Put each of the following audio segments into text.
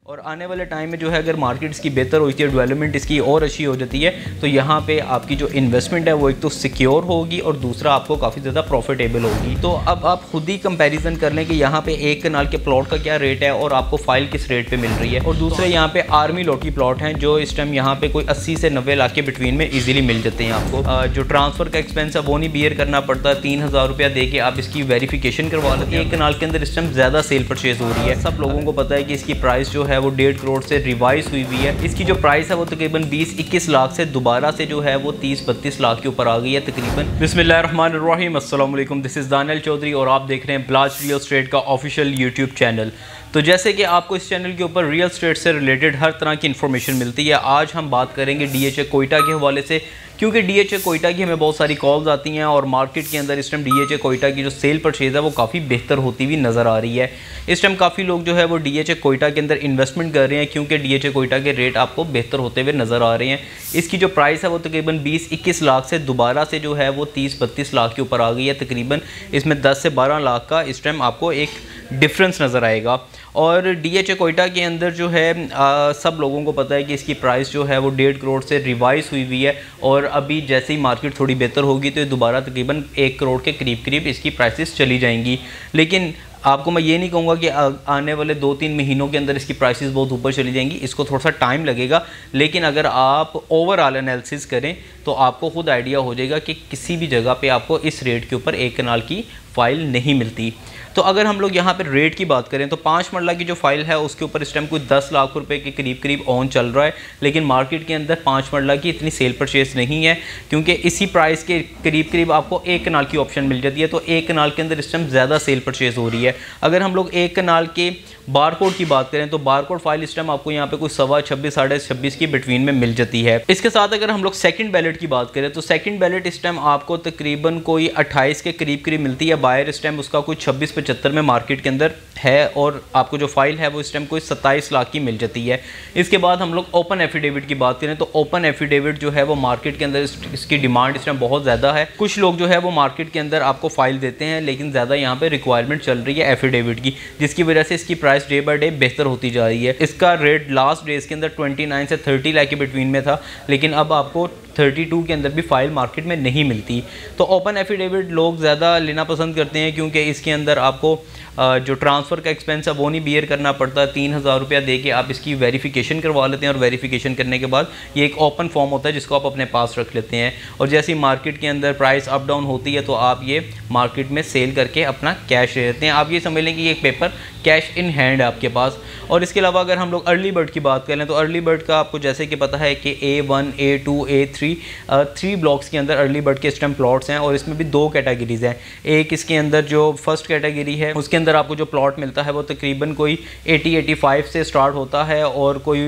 और आने वाले टाइम में जो है अगर मार्केट इसकी बेहतर होती है, डेवलपमेंट इसकी और अच्छी हो जाती है, तो यहाँ पे आपकी जो इन्वेस्टमेंट है वो एक तो सिक्योर होगी और दूसरा आपको काफ़ी ज़्यादा प्रॉफिटेबल होगी। तो अब आप खुद ही कंपैरिजन कर लें कि यहाँ पे एक कनाल के प्लॉट का क्या रेट है और आपको फाइल किस रेट पे मिल रही है। और दूसरे यहाँ पे आर्मी लॉट की प्लॉट हैं जो इस टाइम यहाँ पे कोई 80 से 90 लाख के बिटवीन में ईजिली मिल जाते हैं आपको। जो ट्रांसफ़र का एक्सपेंस है वो नहीं बियर करना पड़ता, 3000 रुपया दे के आप इसकी वेरिफिकेशन करवा लेते हैं। एक कनाल के अंदर इस टाइम ज़्यादा सेल परचेज हो रही है। सब लोगों को पता है कि इसकी प्राइस जो है वो 1.5 करोड़ से रिवाइज हुई हुई है। इसकी जो प्राइस है वो तकरीबन 20-21 लाख से दोबारा से जो है वो 30-32 लाख के ऊपर आ गई है तकरीबन। बिस्मिल्लाहिर्रहमानिर्रहीम, अस्सलाम वालेकुम, दिस इज़ दानियल चौधरी और आप देख रहे हैं ब्लाज रियल एस्टेट का ऑफिशियल यूट्यूब चैनल। तो जैसे कि आपको इस चैनल के ऊपर रियल एस्टेट से रिलेटेड हर तरह की इन्फॉर्मेशन मिलती है, आज हम बात करेंगे DHA कोयटा के हवाले से, क्योंकि DHA कोयटा की हमें बहुत सारी कॉल्स आती हैं और मार्केट के अंदर इस टाइम DHA कोयटा की जो सेल परचेज़ है वो काफ़ी बेहतर होती हुई नज़र आ रही है। इस टाइम काफ़ी लोग जो है वो DHA कोयटा के अंदर इन्वेस्टमेंट कर रहे हैं, क्योंकि DHA कोयटा के रेट आपको बेहतर होते हुए नज़र आ रहे हैं। इसकी जो प्राइस है वो तकरीबन 20-21 लाख से दोबारा से जो है वो 30-32 लाख के ऊपर आ गई है तकरीबन। इसमें 10 से 12 लाख का इस टाइम आपको एक डिफरेंस नज़र आएगा। और DHA कोयटा के अंदर जो है सब लोगों को पता है कि इसकी प्राइस जो है वो 1.5 करोड़ से रिवाइज हुई हुई है और अभी जैसे ही मार्केट थोड़ी बेहतर होगी तो दोबारा तकरीबन 1 करोड़ के करीब इसकी प्राइसेस चली जाएंगी। लेकिन आपको मैं ये नहीं कहूँगा कि आने वाले 2-3 महीनों के अंदर इसकी प्राइसेस बहुत ऊपर चली जाएंगी, इसको थोड़ा सा टाइम लगेगा। लेकिन अगर आप ओवरऑल एनालिसिस करें तो आपको खुद आइडिया हो जाएगा कि किसी भी जगह पे आपको इस रेट के ऊपर एक कनाल की फ़ाइल नहीं मिलती। तो अगर हम लोग यहाँ पर रेट की बात करें तो 5 मरला की जो फाइल है उसके ऊपर इस टाइम कोई 10 लाख रुपए के करीब ऑन चल रहा है। लेकिन मार्केट के अंदर 5 मरला की इतनी सेल परचेज नहीं है, क्योंकि इसी प्राइस के करीब आपको एक कनाल की ऑप्शन मिल जाती है। तो एक कनाल के अंदर इस टाइम ज़्यादा सेल परचेज हो रही है। अगर हम लोग एक कनाल के बारकोड की बात करें तो बारकोड फाइल इस टाइम आपको यहाँ पे कोई 26-26.5 की बिटवीन में मिल जाती है। इसके साथ अगर हम लोग सेकंड बैलेट की बात करें तो सेकंड बैलेट इस टाइम आपको तकरीबन कोई 28 के करीब मिलती है। बायर इस टाइम उसका कोई 26-75 में मार्केट के अंदर है और आपको जो फाइल है वो इस टाइम कोई 27 लाख की मिल जाती है। इसके बाद हम लोग ओपन एफिडेविट की बात करें तो ओपन एफिडेविट जो है वो मार्केट के अंदर इसकी डिमांड इस टाइम बहुत ज़्यादा है। कुछ लोग जो है वो मार्केट के अंदर आपको फाइल देते हैं, लेकिन ज़्यादा यहाँ पे रिक्वायरमेंट चल रही है एफिडेविट की, जिसकी वजह से इसकी प्राइस डे बाय डे बेहतर होती जा रही है। इसका रेट लास्ट डेज के अंदर 29 से 30 लाख के बिटवीन में था, लेकिन अब आपको 32 के अंदर भी फाइल मार्केट में नहीं मिलती। तो ओपन एफिडेविट लोग ज़्यादा लेना पसंद करते हैं, क्योंकि इसके अंदर आपको जो ट्रांसफ़र का एक्सपेंस है वो नहीं बियर करना पड़ता। 3000 रुपया दे के आप इसकी वेरिफिकेशन करवा लेते हैं और वेरिफिकेशन करने के बाद ये एक ओपन फॉर्म होता है जिसको आप अपने पास रख लेते हैं। और जैसे ही मार्केट के अंदर प्राइस अप डाउन होती है तो आप ये मार्केट में सेल करके अपना कैश ले लेते हैं। आप ये समझ लें कि ये एक पेपर कैश इन हैंड है आपके पास। और इसके अलावा अगर हम लोग अर्ली बर्ड की बात करें तो अर्ली बर्ड का आपको जैसे कि पता है कि A1, A2, A3 3 ब्लॉक्स के अंदर अर्ली बर्ड के इस टाइम प्लॉट्स हैं और इसमें भी 2 कैटेगरीज़ हैं। एक इसके अंदर जो फर्स्ट कैटेगरी है उसके अंदर आपको जो प्लॉट मिलता है वो तकरीबन कोई 80-85 से स्टार्ट होता है और कोई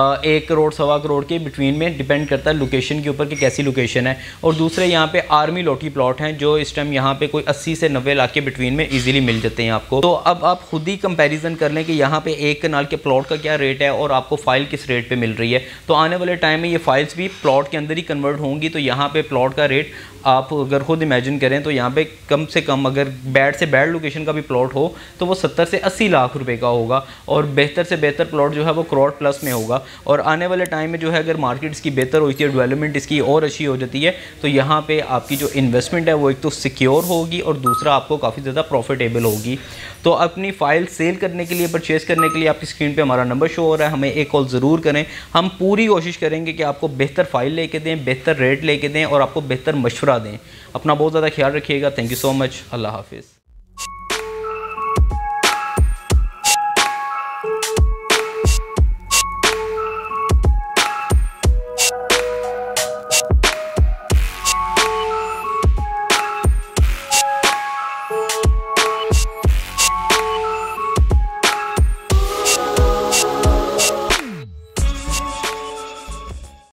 1 करोड़ 1.25 करोड़ के बिटवीन में, डिपेंड करता है लोकेशन के ऊपर कि कैसी लोकेशन है। और दूसरे यहाँ पे आर्मी लॉट की प्लॉट हैं जो इस टाइम यहाँ पे कोई 80 से 90 लाख के बिटवीन में ईजिली मिल जाते हैं आपको। तो अब आप खुद ही कंपैरिजन कर लें कि यहाँ पे एक कनाल के प्लॉट का क्या रेट है और आपको फाइल किस रेट पे मिल रही है। तो आने वाले टाइम में ये फाइल्स भी प्लॉट के अंदर ही कन्वर्ट होंगी। तो यहाँ पे प्लॉट का रेट आप अगर खुद इमेजिन करें तो यहाँ पे कम से कम अगर बैड से बैड लोकेशन का भी प्लॉट हो तो वो 70 से 80 लाख रुपए का होगा और बेहतर से बेहतर प्लॉट जो है वो करोड़ प्लस में होगा। और आने वाले टाइम में जो है अगर मार्केट इसकी बेहतर होती है, डेवलपमेंट इसकी और अच्छी हो जाती है, तो यहाँ पे आपकी जो इन्वेस्टमेंट है वो एक तो सिक्योर होगी और दूसरा आपको काफ़ी ज़्यादा प्रॉफिटेबल होगी। तो अपनी फ़ाइल सेल करने के लिए, परचेज़ करने के लिए आपकी स्क्रीन पे हमारा नंबर शो हो रहा है, हमें एक कॉल ज़रूर करें। हम पूरी कोशिश करेंगे कि आपको बेहतर फ़ाइल लेके दें, बेहतर रेट लेके दें और आपको बेहतर मशवरा दें। अपना बहुत ज़्यादा ख्याल रखिएगा। Thank you so much. अल्लाह हाफिज़।